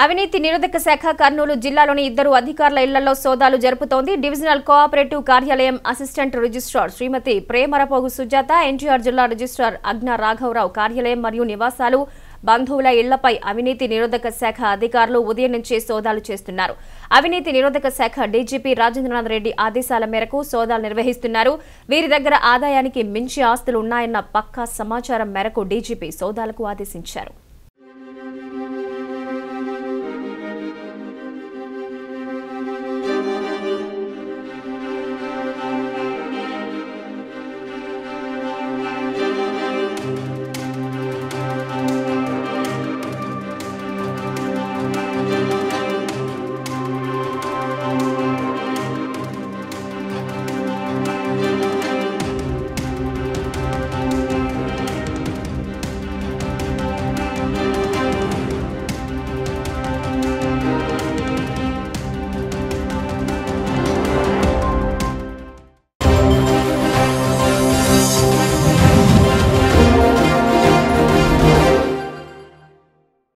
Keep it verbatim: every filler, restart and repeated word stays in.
అవినీతి నిరోధక శాఖ కర్నూలు జిల్లాలోని ఇద్దరు అధికారుల ఇళ్లలో సోదాలు జరుపుతోంది. డివిజనల్ కోఆపరేటివ్ కార్యాలయం అసిస్టెంట్ రిజిస్ట్రార్ శ్రీమతి ప్రేమరపోగు సుజాత, ఎన్టీఆర్ జిల్లా రిజిస్ట్రార్ అగ్న రాఘవరావు కార్యాలయం మరియు నివాసాలు, బంధువుల ఇళ్లపై అవినీతి నిరోధక శాఖ అధికారులు ఉదయం నుంచే సోదాలు చేస్తున్నారు. అవినీతి నిరోధక శాఖ డీజీపీ రాజేంద్రనాథ్ రెడ్డి ఆదేశాల మేరకు సోదాలు నిర్వహిస్తున్నారు. వీరి దగ్గర ఆదాయానికి మించి ఆస్తులు ఉన్నాయన్న పక్కా సమాచారం మేరకు డీజీపీ సోదాలకు ఆదేశించారు.